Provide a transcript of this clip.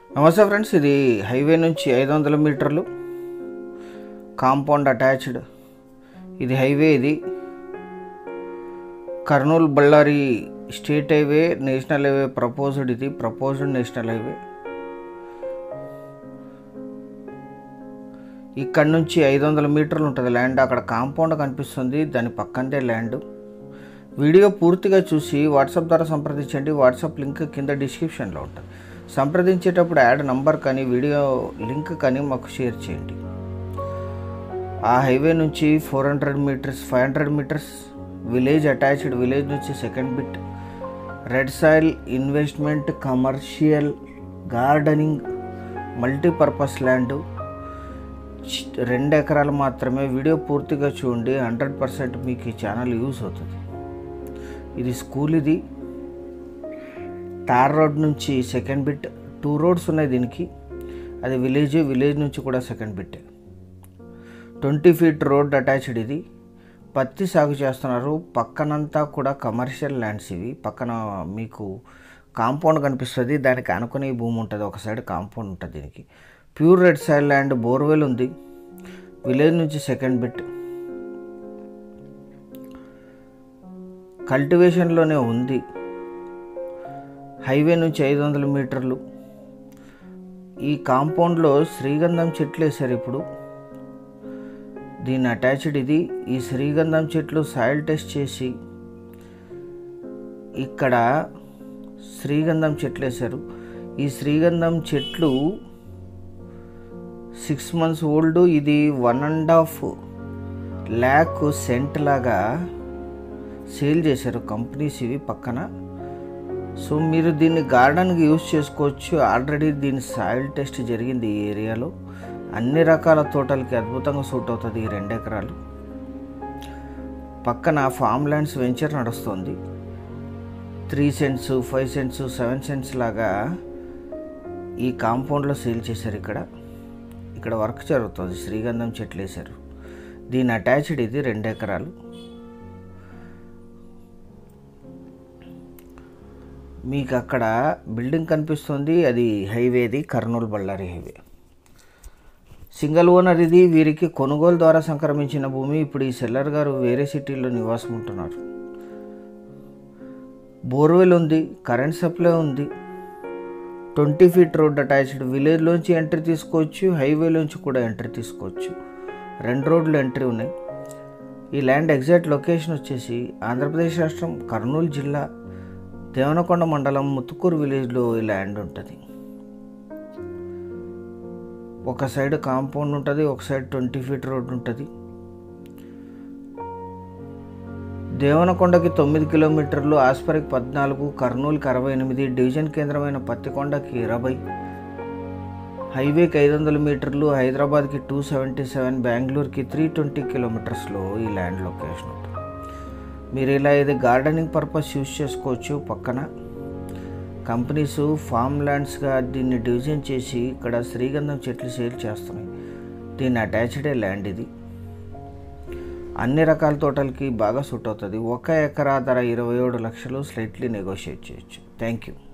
నమస్తే ఫ్రెండ్స్, ఇది హైవే నుంచి 500 మీటర్లు కాంపౌండ్ అటాచ్డ్. ఇది హైవే, ఇది Kurnool Bellary state highway, national highway proposed. ఇది ప్రపోజ్డ్ నేషనల్ హైవే. ఇక్కడ నుంచి 500 మీటర్లు ఉంటుంది ల్యాండ్. అక్కడ కాంపౌండ్ కనిపిస్తుంది, దాని పక్కనే ల్యాండ్. వీడియో పూర్తిగా చూసి వాట్సాప్ ద్వారా సంప్రదించండి. వాట్సాప్ లింక్ కింద డిస్క్రిప్షన్లో ఉంటుంది. సంప్రదించేటప్పుడు యాడ్ నంబర్ కానీ వీడియో లింక్ కానీ మాకు షేర్ చేయండి. ఆ హైవే నుంచి 400 metres 500 metres village attached. Village నుంచి second bit red soil investment, commercial, gardening, multipurpose land. 2 ఎకరాలు మాత్రమే. వీడియో పూర్తిగా చూడండి, 100% మీకు ఈ ఛానల్ యూస్ అవుతుంది. ఇది స్కూల్. ఇది తార్ రోడ్ నుంచి సెకండ్ బిట్. 2 రోడ్స్ ఉన్నాయి దీనికి. అది విలేజ్ నుంచి కూడా second bit. 20 feet road attached. ఇది పత్తి సాగు చేస్తున్నారు. పక్కనంతా కూడా కమర్షియల్ ల్యాండ్స్. ఇవి పక్కన మీకు కాంపౌండ్ కనిపిస్తుంది, దానికి అనుకునే భూమి ఉంటుంది. ఒక సైడ్ కాంపౌండ్ ఉంటుంది దీనికి. Pure red soil land, borewell ఉంది. విలేజ్ నుంచి సెకండ్ బిట్. కల్టివేషన్లోనే ఉంది. హైవే నుంచి 500 మీటర్లు. ఈ కాంపౌండ్లో శ్రీగంధం చెట్లు వేశారు ఇప్పుడు. దీన్ని అటాచ్డ్. ఇది ఈ శ్రీగంధం చెట్లు సాయిల్ టెస్ట్ చేసి ఇక్కడ శ్రీగంధం చెట్లు వేశారు. ఈ శ్రీగంధం చెట్లు 6 months ఓల్డ్. ఇది 1.5 lakh సెంట్ లాగా సేల్ చేశారు కంపెనీస్ ఇవి పక్కన. సో మీరు దీన్ని గార్డెన్కి యూజ్ చేసుకోవచ్చు. ఆల్రెడీ దీని సాయిల్ టెస్ట్ జరిగింది ఈ ఏరియాలో. అన్ని రకాల తోటలకి అద్భుతంగా సూట్ అవుతుంది ఈ 2 ఎకరాలు. పక్కన ఫామ్ ల్యాండ్స్ వెంచర్ నడుస్తుంది. 3 cents 5 cents 7 cents లాగా ఈ కాంపౌండ్లో సేల్ చేశారు. ఇక్కడ వర్క్ జరుగుతుంది. శ్రీగంధం చెట్లు వేశారు. దీని అటాచ్డ్. ఇది 2 ఎకరాలు. మీకు అక్కడ బిల్డింగ్ కనిపిస్తుంది, అది హైవేది, Kurnool Ballari highway. Single owner ఇది. వీరికి కొనుగోలు ద్వారా సంక్రమించిన భూమి. ఇప్పుడు ఈ సెల్లర్ గారు వేరే సిటీలో నివాసం ఉంటున్నారు. బోర్వెల్ ఉంది, కరెంట్ సప్లై ఉంది. 20 ఫీట్ రోడ్ అటాచ్డ్. విలేజ్లోంచి ఎంట్రీ తీసుకోవచ్చు, హైవేలోంచి కూడా ఎంట్రీ తీసుకోవచ్చు. 2 రోడ్లు ఎంట్రీ ఉన్నాయి. ఈ ల్యాండ్ ఎగ్జాక్ట్ లొకేషన్ వచ్చేసి ఆంధ్రప్రదేశ్ రాష్ట్రం, కర్నూలు జిల్లా, దేవనకొండ మండలం, ముత్తుకూరు విలేజ్లో ఈ ల్యాండ్ ఉంటుంది. ఒక సైడ్ కాంపౌండ్ ఉంటుంది, ఒక సైడ్ 20 ఫీట్ రోడ్ ఉంటుంది. దేవనకొండకి 9 కిలోమీటర్లు, ఆస్పరికి 14, కర్నూలుకి 68, డివిజన్ కేంద్రమైన పత్తికొండకి 20, హైవేకి 500 మీటర్లు, హైదరాబాద్కి 277, బెంగళూరుకి 320 కిలోమీటర్స్లో ఈ ల్యాండ్ లొకేషన్ ఉంటుంది. మీరు ఇలా ఇది గార్డెనింగ్ పర్పస్ యూజ్ చేసుకోవచ్చు. పక్కన కంపెనీస్ ఫామ్ ల్యాండ్స్గా దీన్ని డివిజన్ చేసి ఇక్కడ శ్రీగంధం చెట్లు సేల్ చేస్తున్నాయి. దీన్ని అటాచ్డే ల్యాండ్. ఇది అన్ని రకాల తోటలకి బాగా సూట్ అవుతుంది. 1 ఎకరా ధర 27 లక్షలు. స్లైట్లీ నెగోషియేట్ చేయొచ్చు. Thank you.